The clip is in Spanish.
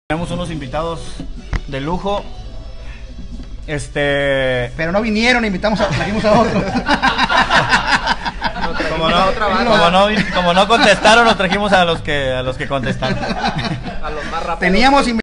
Tenemos unos invitados de lujo. Pero no vinieron, trajimos a otros. Como no contestaron, nos trajimos a los que contestaron. A los más rápidos. Teníamos